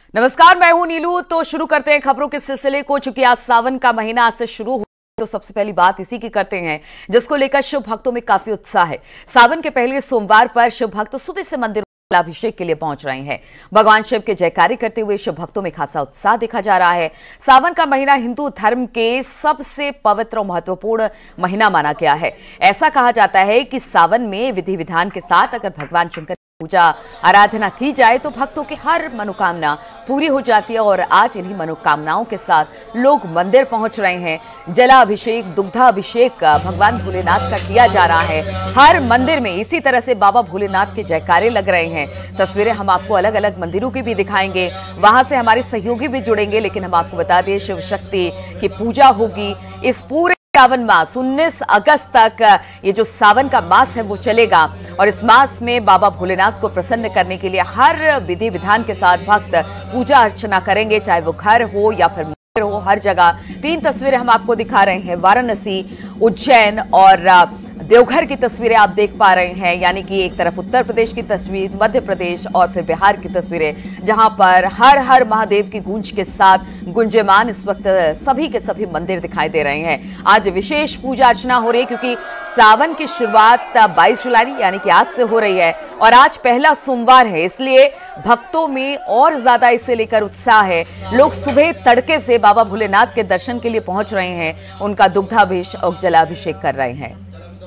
नमस्कार, मैं हूं नीलू। तो शुरू करते हैं खबरों के सिलसिले को। चूंकि आज सावन का महीना आज से शुरू हो, तो सबसे पहली बात इसी की करते हैं, जिसको लेकर शिव भक्तों में काफी उत्साह है। सावन के पहले सोमवार पर शिव भक्त सुबह से मंदिर अभिषेक के लिए पहुंच रहे हैं। भगवान शिव के जयकारे करते हुए शिव भक्तों में खासा उत्साह देखा जा रहा है। सावन का महीना हिंदू धर्म के सबसे पवित्र और महत्वपूर्ण महीना माना गया है। ऐसा कहा जाता है कि सावन में विधि विधान के साथ अगर भगवान शंकर पूजा आराधना की जाए तो भक्तों की हर मनोकामना पूरी हो जाती है। और आज इन्हीं मनोकामनाओं के साथ लोग मंदिर पहुंच रहे हैं। जलाभिषेक, दुग्धाभिषेक भगवान भोलेनाथ का किया जा रहा है। हर मंदिर में इसी तरह से बाबा भोलेनाथ के जयकारे लग रहे हैं। तस्वीरें हम आपको अलग अलग मंदिरों की भी दिखाएंगे, वहां से हमारे सहयोगी भी जुड़ेंगे। लेकिन हम आपको बता दें, शिव शक्ति की पूजा होगी इस पूरे सावन मास 19 अगस्त तक। ये जो सावन का मास है वो चलेगा और इस मास में बाबा भोलेनाथ को प्रसन्न करने के लिए हर विधि विधान के साथ भक्त पूजा अर्चना करेंगे, चाहे वो घर हो या फिर मंदिर हो, हर जगह। 3 तस्वीरें हम आपको दिखा रहे हैं, वाराणसी, उज्जैन और देवघर की तस्वीरें आप देख पा रहे हैं। यानी कि एक तरफ उत्तर प्रदेश की तस्वीर, मध्य प्रदेश और फिर बिहार की तस्वीरें, जहां पर हर हर महादेव की गूंज के साथ गुंजयमान इस वक्त सभी के सभी मंदिर दिखाई दे रहे हैं। आज विशेष पूजा अर्चना हो रही है क्योंकि सावन की शुरुआत 22 जुलाई यानी कि आज से हो रही है और आज पहला सोमवार है, इसलिए भक्तों में और ज्यादा इसे लेकर उत्साह है। लोग सुबह तड़के से बाबा भोलेनाथ के दर्शन के लिए पहुंच रहे हैं, उनका दुग्धाभिषेक और जलाभिषेक कर रहे हैं।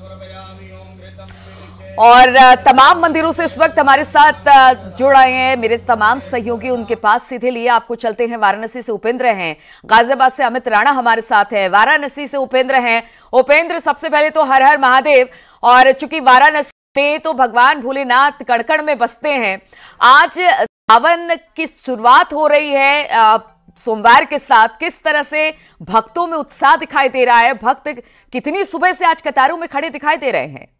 और तमाम मंदिरों से इस वक्त हमारे साथ जुड़ रहे हैं मेरे तमाम सहयोगी, उनके पास सीधे लिए आपको चलते हैं। वाराणसी से उपेंद्र हैं, गाजियाबाद से अमित राणा हमारे साथ है, वाराणसी से उपेंद्र हैं। उपेंद्र, सबसे पहले तो हर हर महादेव। और चूंकि वाराणसी में तो भगवान भोलेनाथ कण-कण में बसते हैं, आज सावन की शुरुआत हो रही है सोमवार के साथ। किस तरह से भक्तों में उत्साह दिखाई दे रहा है? भक्त कितनी सुबह से आज कतारों में खड़े दिखाई दे रहे हैं?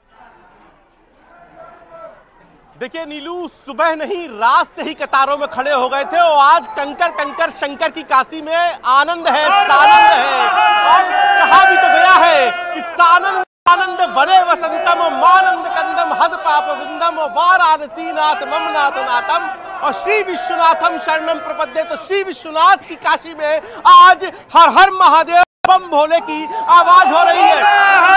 देखिए नीलू, सुबह नहीं रात से ही कतारों में खड़े हो गए थे और आज कंकर कंकर शंकर की काशी में आनंद है, सानंद है। और कहा भी तो गया है कि सानंद आनंद वने वसंतम मानंद कंदम हद पाप विंदम वाराणसी नाथ मम नाथ नाथम और श्री विश्वनाथम शरणम प्रपद्ये। तो श्री विश्वनाथ की काशी में आज हर हर महादेव बम भोले की आवाज हो रही है।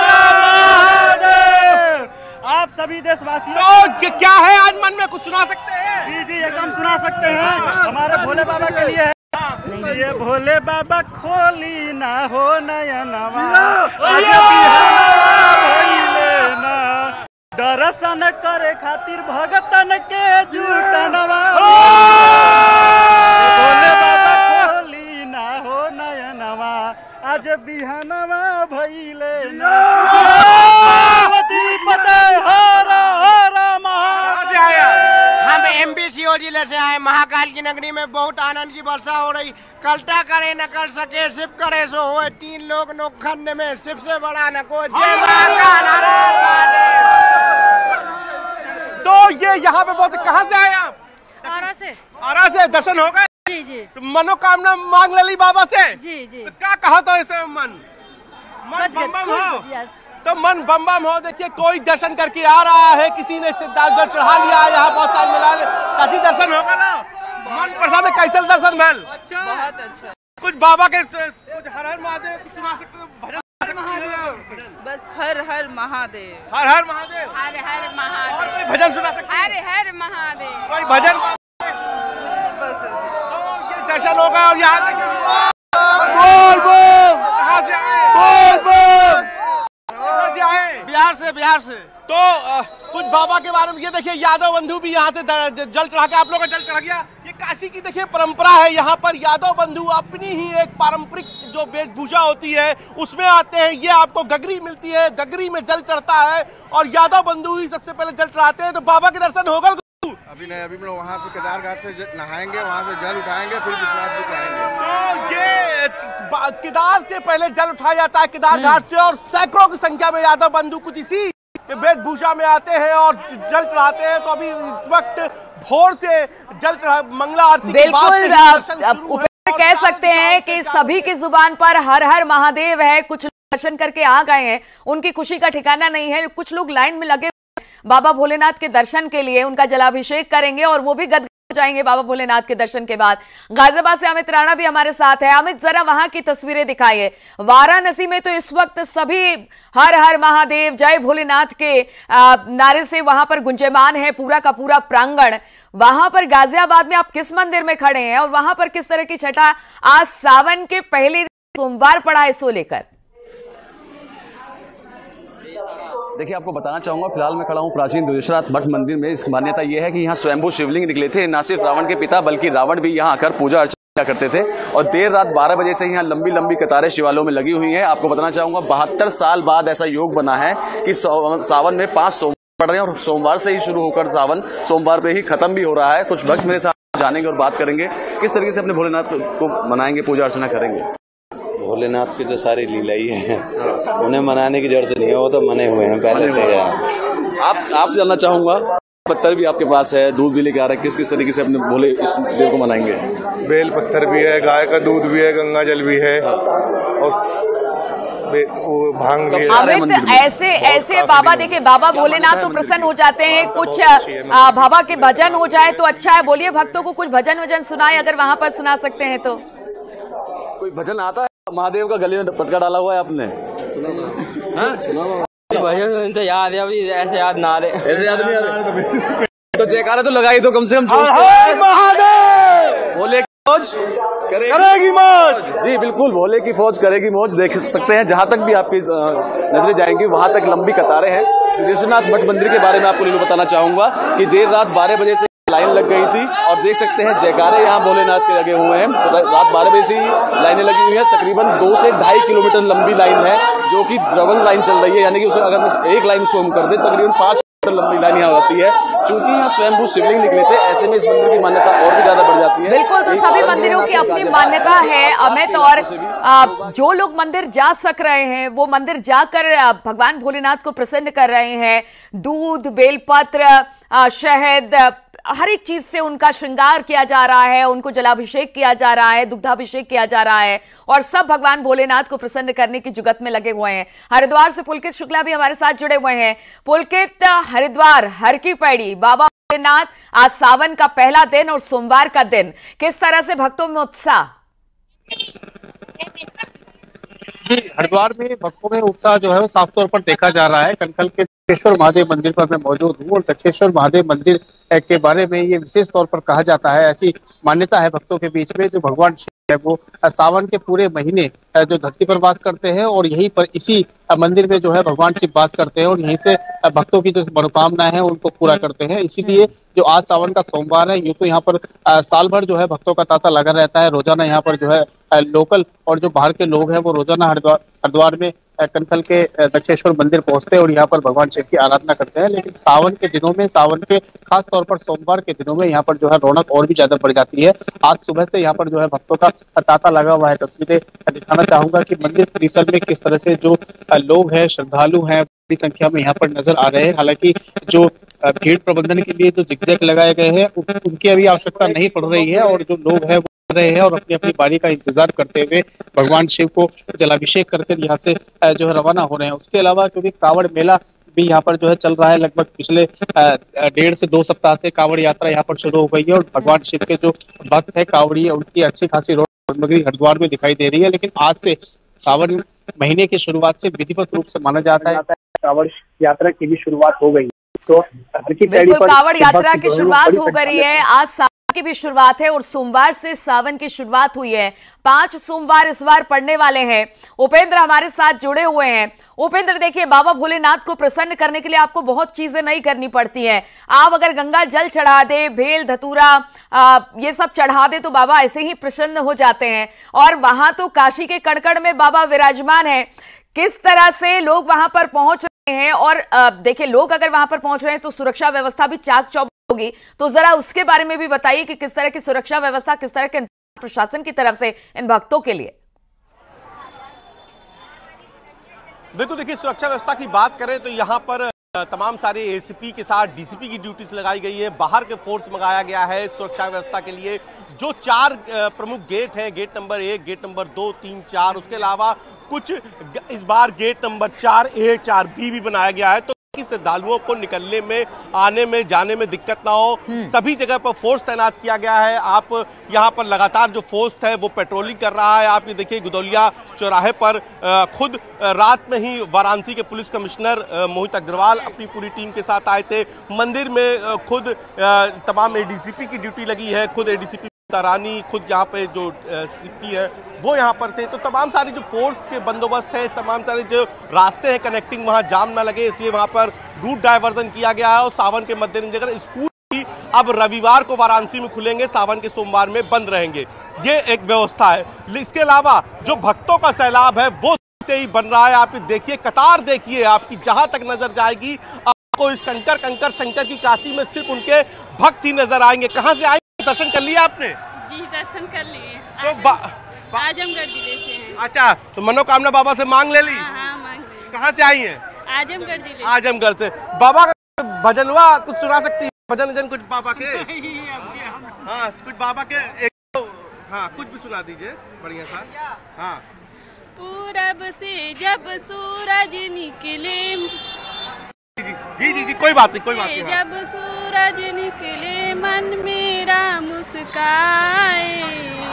आप सभी देशवासियों तो क्या है आज मन में, कुछ सुना सकते हैं? जी जी एकदम सुना सकते हैं। हमारे भोले बाबा के लिए है। ये भोले बाबा खोली ना हो नयनवा, दर्शन करे खातिर भगतन के जुटनवा। भोले बाबा खोली ना हो नयनवा, आज बिहानवा भइले ना। हम एमबीसीओ जिले से आए। महाकाल की नगरी में बहुत आनंद की वर्षा हो रही। कल्टा करे न कर सके, शिव करे सो होए। 3 लोग नौखंड में, शिव से बड़ा न को। जय महाकाल। तो ये यहाँ पे बहुत, कहाँ से आए आप? आरा से दर्शन हो गए? जी जी। तो मनोकामना मांग ले ली बाबा से? जी जी। तो क्या कहा था इसे? मन बम बम हो, तो मन बम बम हो। देखिए कोई दर्शन करके आ रहा है, किसी ने जल चढ़ा लिया। यहाँ बहुत सारे मिलाने काशी दर्शन होगा ना, मन प्रसन्न। कैसे दर्शन भल? अच्छा, बहुत अच्छा। कुछ बाबा के कुछ हर हर महादेव सुना सकते हो? भजन बस हर हर महादेव, हर हर महादेव, हर हर महादेव। कोई भजन सुना सकते हैं? हर हर महादेव, कोई भजन? बस तो ये दर्शन होगा। और यहाँ बोल बोल, कहाँ से आए? बोल बोल, कहाँ से आए? बिहार से। तो कुछ बाबा के बारे में ये देखिए, यादव बंधु भी यहाँ से जल चढ़ा के, आप लोगों का जल चढ़ा गया। ये काशी की देखिए परंपरा है। यहाँ पर यादव बंधु अपनी ही एक पारंपरिक जो वेशभूषा होती है उसमें आते हैं। ये आपको गगरी मिलती है, गगरी में जल चढ़ता है और यादव बंधु ही सबसे पहले जल चढ़ाते हैं। तो बाबा के दर्शन होगा? अभी नहीं, अभी हम लोग वहाँ से केदार घाट से नहाएंगे, वहाँ से जल उठाएंगे, फिर विश्वनाथ जी को आएंगे। तो ये केदार से पहले जल उठाया जाता है, केदार घाट से। और सैकड़ों की संख्या में यादव बंधु कुछ इसी वेशभूषा में आते हैं और जल चढ़ाते हैं। तो अभी इस वक्त भोर से जल मंगला आरती बिल्कुल कह सकते हैं कि सभी की जुबान पर हर हर महादेव है। कुछ दर्शन करके आ गए हैं, उनकी खुशी का ठिकाना नहीं है। कुछ लोग लाइन में लगे बाबा भोलेनाथ के दर्शन के लिए, उनका जलाभिषेक करेंगे और वो भी गद जाएंगे बाबा भोलेनाथ के दर्शन के बाद। गाजियाबाद से अमित राणा भी हमारे साथ है। अमित, जरा वहां की तस्वीरें दिखाइए। वाराणसी में तो इस वक्त सभी हर हर महादेव जय भोलेनाथ के नारे से वहां पर गुंजयमान है पूरा का पूरा प्रांगण। वहां पर गाजियाबाद में आप किस मंदिर में खड़े हैं और वहां पर किस तरह की छठा आज सावन के पहले सोमवार पड़ा है इसको लेकर? देखिए, आपको बताना चाहूंगा, फिलहाल मैं खड़ा हूं प्राचीन द्विजरात मठ मंदिर में। इसकी मान्यता यह है कि यहाँ स्वयंभू शिवलिंग निकले थे। न सिर्फ रावण के पिता बल्कि रावण भी यहाँ आकर पूजा अर्चना करते थे और देर रात 12 बजे से यहाँ लंबी लंबी कतारें शिवालयों में लगी हुई हैं। आपको बताना चाहूंगा 72 साल बाद ऐसा योग बना है कि सावन में 5 सोमवार पड़ रहे हैं और सोमवार से ही शुरू होकर सावन सोमवार पे ही खत्म भी हो रहा है। कुछ भक्त मेरे साथ जानेंगे और बात करेंगे किस तरीके से अपने भोलेनाथ को मनाएंगे, पूजा अर्चना करेंगे। भोलेनाथ की जो सारी लीला ही है उन्हें मनाने की जरूरत नहीं है, वो तो मने हुए हैं पहले से। आपसे जानना चाहूंगा, पत्थर भी आपके पास है, दूध भी लेके आ रहे हैं, किस किस तरीके से अपने भोले इस देव को मनाएंगे? बेल पत्थर भी है, गाय का दूध भी है, गंगा जल भी है और भांग भी है। अमित, ऐसे बाबा देखिए, बाबा भोलेनाथ तो प्रसन्न हो जाते हैं। कुछ बाबा के भजन हो जाए तो अच्छा है। बोलिए, भक्तों को कुछ भजन वजन सुनाए, अगर वहां पर सुना सकते हैं तो। कोई भजन आता है? महादेव का गले में पटका डाला हुआ है आपने? भजन तो याद है, अभी ऐसे याद ना आ रहे। ऐसे याद नहीं आ रहे तो जयकारा तो लगाई दो कम से कम। महादेव भोले की फौज करेगी मौज। जी बिल्कुल, भोले की फौज करेगी मौज। देख सकते हैं जहां तक भी आपकी नजरें जाएंगी वहां तक लंबी कतारें हैं। द्विजनाथ मठ मंदिर के बारे में आपको नीलू बताना चाहूंगा कि देर रात 12 बजे से लाइन लग गई थी और देख सकते हैं जयकारे यहाँ भोलेनाथ के लगे हुए हैं। रात 12 बजे से ही लाइनें लगी हुई हैं। तकरीबन 2 से 2.5 किलोमीटर लंबी लाइन है जो कि डबल लाइन चल रही है, यानी कि उसे अगर मैं एक लाइन सोम कर दे तकरीबन 5 किलोमीटर लंबी लाइन यहाँ होती है। चूंकि यहाँ स्वयंभू शिवलिंग निकले थे, ऐसे में इस मंदिर की मान्यता और भी ज्यादा बढ़ जाती है। बिल्कुल, तो सभी मंदिरों की अपनी मान्यता है अमित, और जो लोग मंदिर जा सक रहे हैं वो मंदिर जाकर भगवान भोलेनाथ को प्रसन्न कर रहे हैं। दूध, बेलपत्र, शहद, हर एक चीज से उनका श्रृंगार किया जा रहा है, उनको जलाभिषेक किया जा रहा है, दुग्धाभिषेक किया जा रहा है और सब भगवान भोलेनाथ को प्रसन्न करने की जुगत में लगे हुए हैं। हरिद्वार से पुलकित शुक्ला भी हमारे साथ जुड़े हुए हैं। पुलकित, हरिद्वार हर की पैड़ी बाबा भोलेनाथ, आज सावन का पहला दिन और सोमवार का दिन, किस तरह से भक्तों में उत्साह? हरिद्वार में भक्तों में उत्साह जो है वो साफ तौर पर देखा जा रहा है। कनकल के दक्षेश्वर महादेव मंदिर पर मैं मौजूद हूँ और दक्षेश्वर महादेव मंदिर के बारे में ये विशेष तौर पर कहा जाता है, ऐसी मान्यता है भक्तों के बीच में, जो भगवान शिव है वो सावन के पूरे महीने जो धरती पर वास करते हैं और यहीं पर इसी मंदिर में जो है भगवान शिव वास करते हैं और यहीं से भक्तों की जो मनोकामनाएं हैं उनको पूरा करते हैं। इसीलिए जो आज सावन का सोमवार है, ये तो यहाँ पर साल भर जो है भक्तों का तांता लगा रहता है। रोजाना यहाँ पर जो है लोकल और जो बाहर के लोग हैं वो रोजाना हरिद्वार में कनकल के दक्षेश्वर मंदिर पहुंचते हैं और यहाँ पर भगवान शिव की आराधना करते हैं। लेकिन सावन के दिनों में, सावन के खास तौर पर सोमवार के दिनों में यहाँ पर जो है रौनक और भी ज्यादा बढ़ जाती है। आज सुबह से यहाँ पर जो है भक्तों का तांता लगा हुआ है। तस्वीरें दिखाना चाहूंगा कि मंदिर परिसर में किस तरह से जो लोग हैं, श्रद्धालु हैं, बड़ी संख्या में यहाँ पर नजर आ रहे हैं। हालांकि जो भीड़ प्रबंधन के लिए जो जिगजैग लगाए गए हैं उनकी अभी आवश्यकता नहीं पड़ रही है और जो लोग हैं रहे हैं और अपनी अपनी बारी का इंतजार करते हुए भगवान शिव को जलाभिषेक करके यहाँ से जो है रवाना हो रहे हैं। उसके अलावा क्योंकि कांवड़ मेला भी यहाँ पर जो है चल रहा है, लगभग पिछले 1.5 से 2 सप्ताह से कांवड़ यात्रा यहाँ पर शुरू हो गई है और भगवान शिव के जो भक्त है कांवड़ी है उनकी अच्छी खासी रौनक सामग्री हरिद्वार में दिखाई दे रही है। लेकिन आज से सावन महीने की शुरुआत से विधिवत रूप से माना जाता है कांवड़ यात्रा की भी शुरुआत हो गई। तो बिल्कुल, कांवड़ यात्रा की शुरुआत हो गई है। आज की भी शुरुआत है और सोमवार से सावन की शुरुआत हुई है। 5 सोमवार इस बार पड़ने वाले हैं। उपेंद्र हमारे साथ जुड़े हुए हैं। उपेंद्र, देखिए, बाबा भोलेनाथ को प्रसन्न करने के लिए आपको बहुत चीजें नहीं करनी पड़ती हैं। आप अगर गंगा जल चढ़ा दे, भेल धतूरा ये सब चढ़ा दे तो बाबा ऐसे ही प्रसन्न हो जाते हैं। और वहां तो काशी के कड़कड़ में बाबा विराजमान है। किस तरह से लोग वहां पर पहुंच रहे हैं और देखिए, लोग अगर वहां पर पहुंच रहे हैं तो सुरक्षा व्यवस्था भी चाक चौबंद होगी, तो जरा उसके बारे में भी बताइए कि किस तरह की सुरक्षा व्यवस्था, किस तरह के प्रशासन की तरफ से इन भक्तों के लिए। बिल्कुल, देखिए, सुरक्षा व्यवस्था की बात करें तो यहाँ पर तमाम सारे एसीपी के साथ डीसीपी की ड्यूटीज लगाई गई है। बाहर के फोर्स मंगाया गया है सुरक्षा व्यवस्था के लिए। जो 4 प्रमुख गेट हैं, गेट नंबर 1, गेट नंबर 2, 3, 4, उसके अलावा कुछ इस बार गेट नंबर 4A, 4B भी बनाया गया है। तो श्रद्धालुओं को निकलने में, आने में, जाने में दिक्कत ना हो। सभी जगह पर फोर्स तैनात किया गया है। आप यहाँ पर लगातार जो फोर्स है वो पेट्रोलिंग कर रहा है। आप ये देखिए गुदौलिया चौराहे पर खुद रात में ही वाराणसी के पुलिस कमिश्नर मोहित अग्रवाल अपनी पूरी टीम के साथ आए थे। मंदिर में खुद तमाम एडीसीपी की ड्यूटी लगी है, खुद एडीसीपी रानी, खुद यहाँ पे जो सीपी है वो यहाँ पर थे। तो तमाम सारी जो फोर्स के बंदोबस्त है, तमाम सारे जो रास्ते हैं कनेक्टिंग, वहाँ जाम ना लगे इसलिए वहाँ पर रूट डायवर्जन किया गया है। और सावन के मद्देनजर स्कूल भी अब रविवार को वाराणसी में खुलेंगे, सावन के सोमवार में बंद रहेंगे, ये एक व्यवस्था है। इसके अलावा जो भक्तों का सैलाब है वो ही बन रहा है। आप देखिए, कतार देखिए, आपकी जहां तक नजर जाएगी आपको इस कंकर शंकर की काशी में सिर्फ उनके भक्त ही नजर आएंगे। कहाँ से आएंगे? दर्शन कर लिए आपने? जी, दर्शन कर लिए। तो आजमगढ़ जिले से हैं। अच्छा, तो मनोकामना बाबा से मांग ले ली? हाँ, मांग ली। कहाँ से आई हैं? आजमगढ़ जिले। आजमगढ़ से। बाबा का भजन हुआ, कुछ सुना सकती है? भजन कुछ बाबा के? हाँ, कुछ बाबा के एक, हाँ कुछ भी सुना दीजिए, बढ़िया सा। हाँ। पूरब से जब सूरज निकले, जी, कोई बात नहीं। जब सूरज निकले मन मेरा मुस्काए,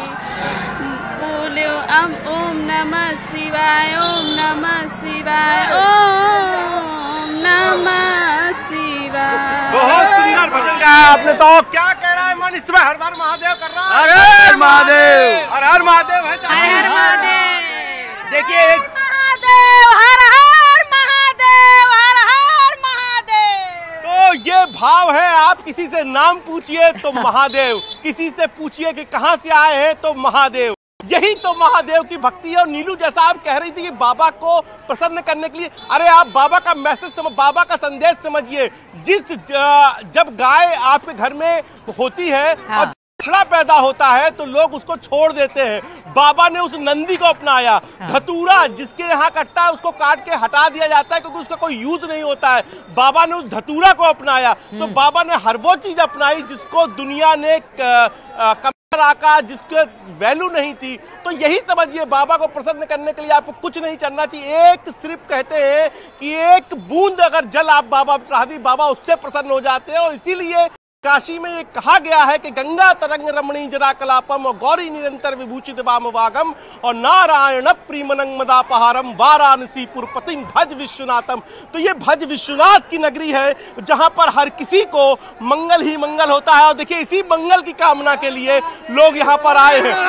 बोले ओम नमः शिवाय, ओम नमः शिवाय, ओम नमः शिवाय। बहुत सुंदर भजन गाया आपने। तो क्या कह रहा है मन इस समय? हर हर महादेव कर रहा है। हर हर महादेव, हर हर महादेव है। हर हर महादेव। देखिए, महादेव, हर हर महादेव, हर हर महादेव। तो ये भाव है। आप किसी से नाम पूछिए तो महादेव, किसी से पूछिए कि कहाँ से आए हैं तो महादेव। यही तो महादेव की भक्ति है। और नीलू, जैसा आप कह रही थी कि बाबा को प्रसन्न करने के लिए, अरे आप बाबा का मैसेज समझ, बाबा का संदेश समझिए। जब गाय आपके घर में होती है और बछड़ा पैदा होता है तो लोग उसको छोड़ देते हैं। बाबा ने उस नंदी को अपनाया। धतूरा जिसके यहाँ कटता है उसको काट के हटा दिया जाता है क्योंकि उसका कोई यूज नहीं होता है। बाबा ने उस धतूरा को अपनाया। तो बाबा ने हर वो चीज अपनाई जिसको दुनिया ने आका, जिसके वैल्यू नहीं थी। तो यही समझिए, बाबा को प्रसन्न करने के लिए आपको कुछ नहीं करना चाहिए। एक सिर्फ कहते हैं कि एक बूंद अगर जल आप बाबा चढ़ा दी, बाबा उससे प्रसन्न हो जाते हैं। और इसीलिए काशी में ये कहा गया है कि गंगा तरंग रमणी जरा कलापम और गौरी निरंतर विभूषित वाम वागम और नारायण प्रीमनंग मदापहारम वाराणसी पुरपतिम भज विश्वनाथम। तो ये भज विश्वनाथ की नगरी है जहां पर हर किसी को मंगल ही मंगल होता है। और देखिए, इसी मंगल की कामना के लिए लोग यहाँ पर आए हैं।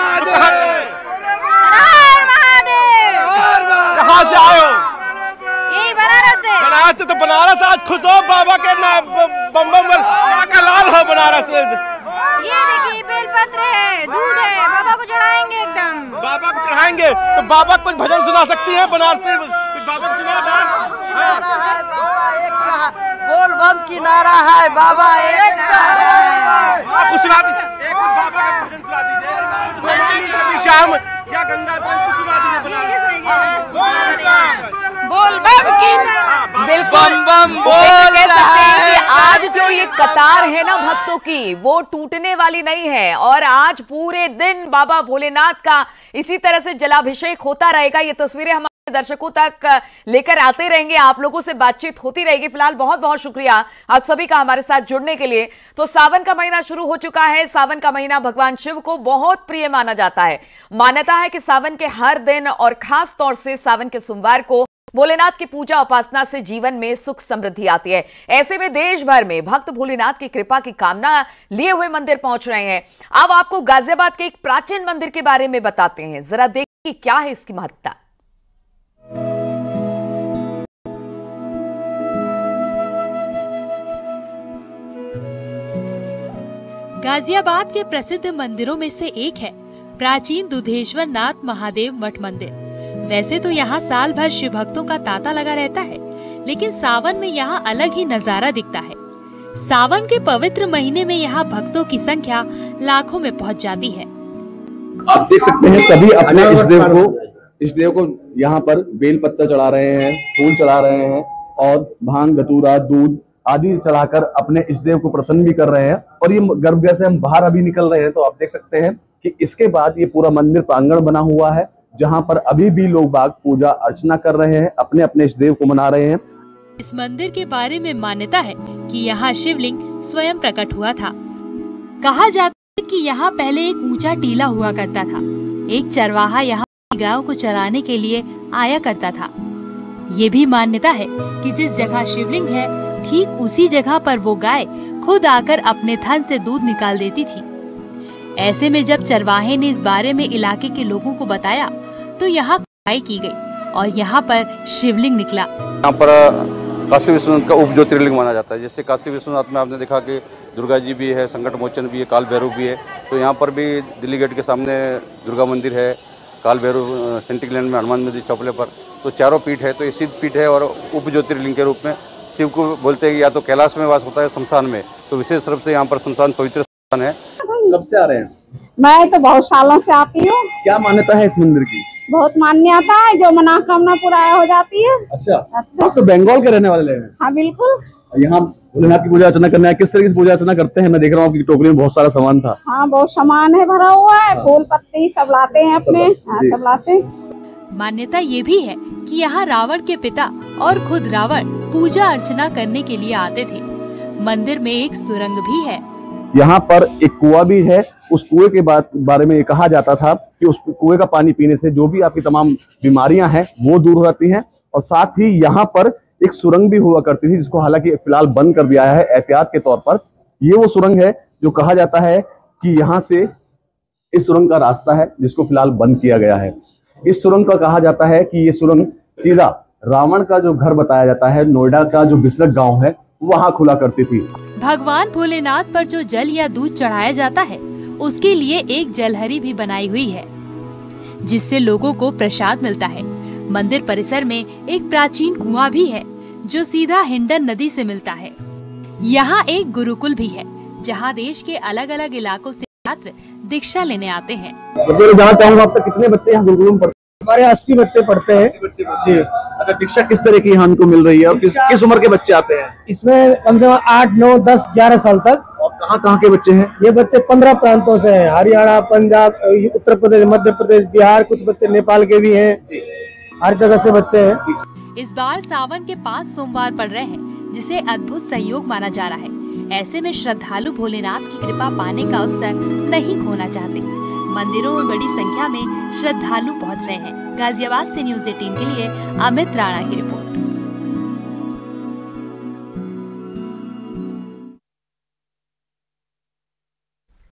कहाँ से आए हो? बनारस से। बनारस से। तो बनारस आज खुश हो बाबा के बम का लाल हो बनारस। ये देखिए, बेलपत्र है, दूध है, बाबा को चढ़ाएंगे एकदम। बाबा को चढ़ाएंगे। तो बाबा कुछ भजन सुना सकती है बनारस से? बाबा को सुना। बाबा एक सा बोल बम की नारा है, बाबा एक कुछ सुना दीजिए, एक बाबा का भजन सुना दीजिए। शाम या गंगा सुना दीजिए। बोल बम की, बिल्कुल बम बोल रहा है। आज जो ये कतार है ना भक्तों की, वो टूटने वाली नहीं है। और आज पूरे दिन बाबा भोलेनाथ का इसी तरह से जलाभिषेक होता रहेगा। ये तस्वीरें हमारे दर्शकों तक लेकर आते रहेंगे, आप लोगों से बातचीत होती रहेगी। फिलहाल बहुत बहुत शुक्रिया आप सभी का हमारे साथ जुड़ने के लिए। तो सावन का महीना शुरू हो चुका है। सावन का महीना भगवान शिव को बहुत प्रिय माना जाता है। मान्यता है कि सावन के हर दिन और खास तौर से सावन के सोमवार को भोलेनाथ की पूजा उपासना से जीवन में सुख समृद्धि आती है। ऐसे में देश भर में भक्त भोलेनाथ की कृपा की कामना लिए हुए मंदिर पहुंच रहे हैं। अब आपको गाजियाबाद के एक प्राचीन मंदिर के बारे में बताते हैं, जरा देखिए क्या है इसकी महत्ता। गाजियाबाद के प्रसिद्ध मंदिरों में से एक है प्राचीन दुधेश्वर नाथ महादेव मठ मंदिर। वैसे तो यहाँ साल भर शिव भक्तों का तांता लगा रहता है, लेकिन सावन में यहाँ अलग ही नजारा दिखता है। सावन के पवित्र महीने में यहाँ भक्तों की संख्या लाखों में पहुँच जाती है। आप देख सकते हैं सभी अपने इष्टदेव को यहाँ पर बेल पत्ता चढ़ा रहे हैं, फूल चढ़ा रहे हैं और भांग, धतूरा, दूध आदि चढ़ाकर अपने इष्टदेव को प्रसन्न भी कर रहे हैं। और ये गर्भगृह से हम बाहर अभी निकल रहे हैं तो आप देख सकते हैं कि इसके बाद ये पूरा मंदिर प्रांगण बना हुआ है जहां पर अभी भी लोग बाग पूजा अर्चना कर रहे हैं, अपने अपने इष्टदेव को मना रहे हैं। इस मंदिर के बारे में मान्यता है कि यहाँ शिवलिंग स्वयं प्रकट हुआ था। कहा जाता है कि यहाँ पहले एक ऊंचा टीला हुआ करता था। एक चरवाहा यहाँ गायों को चराने के लिए आया करता था। ये भी मान्यता है कि जिस जगह शिवलिंग है ठीक उसी जगह पर वो गाय खुद आकर अपने थन से दूध निकाल देती थी। ऐसे में जब चरवाहे ने इस बारे में इलाके के लोगों को बताया तो यहाँ खुदाई की गई और यहाँ पर शिवलिंग निकला। यहाँ पर काशी विश्वनाथ का उप ज्योतिर्लिंग माना जाता है। जैसे काशी विश्वनाथ में आपने देखा कि दुर्गा जी भी है, संकट मोचन भी है, काल भैरव भी है। तो यहाँ पर भी दिल्ली गेट के सामने दुर्गा मंदिर है, काल भैरव सेंटिक लैंड में हनुमान मंदिर चौपले पर। तो चारों पीठ है। तो ये सिद्ध पीठ है और उप ज्योतिर्लिंग के रूप में शिव को बोलते हैं। या तो कैलाश में वास होता है, शमशान में। तो विशेष रूप से यहाँ पर शमशान पवित्र स्थान है। कब से आ रहे हैं? मैं तो बहुत सालों से आती हूँ। क्या मान्यता है इस मंदिर की? बहुत मान्यता है, जो मनोकामना पूरा हो जाती है। अच्छा। आप तो बंगाल के रहने वाले हैं? हाँ बिल्कुल। यहाँ भोलेनाथ की पूजा अर्चना करना है, किस तरीके से पूजा अर्चना करते हैं? मैं देख रहा हूँ आपकी टोकरी में बहुत सारा सामान था। हाँ बहुत सामान है, भरा हुआ है। फूल पत्ती सब लाते हैं अपने। हाँ सब लाते हैं। मान्यता ये भी है कि यहाँ रावण के पिता और खुद रावण पूजा अर्चना करने के लिए आते थे। मंदिर में एक सुरंग भी है। यहाँ पर एक कुआं भी है। उस कुएं के बारे में ये कहा जाता था कि उस कुएं का पानी पीने से जो भी आपकी तमाम बीमारियां हैं वो दूर हो जाती हैं। और साथ ही यहाँ पर एक सुरंग भी हुआ करती थी, जिसको हालांकि फिलहाल बंद कर दिया है एहतियात के तौर पर। ये वो सुरंग है जो कहा जाता है कि यहाँ से इस सुरंग का रास्ता है, जिसको फिलहाल बंद किया गया है। इस सुरंग का कहा जाता है कि ये सुरंग सीधा रावण का जो घर बताया जाता है, नोएडा का जो बिसरक गाँव है, वहाँ खुला करती थी। भगवान भोलेनाथ पर जो जल या दूध चढ़ाया जाता है उसके लिए एक जलहरी भी बनाई हुई है, जिससे लोगों को प्रसाद मिलता है। मंदिर परिसर में एक प्राचीन कुआं भी है जो सीधा हिंडन नदी से मिलता है। यहाँ एक गुरुकुल भी है जहाँ देश के अलग अलग इलाकों से छात्र दीक्षा लेने आते हैं। जानना चाहूँगा आप तक कितने बच्चे यहाँ गुरुकुल में पढ़ते हैं? हमारे 80 बच्चे पढ़ते हैं जी। अच्छा, दीक्षा किस तरह की यहाँ को मिल रही है और किस उम्र के बच्चे आते हैं? इसमें कम से कम 8, 9, 10, 11 साल तक। और कहाँ के बच्चे हैं? ये बच्चे 15 प्रांतों से हैं। हरियाणा, पंजाब, उत्तर प्रदेश, मध्य प्रदेश, बिहार, कुछ बच्चे नेपाल के भी हैं। हर जगह से बच्चे हैं। इस बार सावन के 5 सोमवार पड़ रहे हैं, जिसे अद्भुत संयोग माना जा रहा है। ऐसे में श्रद्धालु भोलेनाथ की कृपा पाने का अवसर नहीं खोना चाहते। मंदिरों में बड़ी संख्या में श्रद्धालु पहुंच रहे हैं। गाजियाबाद से न्यूज़ 18 के लिए अमित राणा की रिपोर्ट।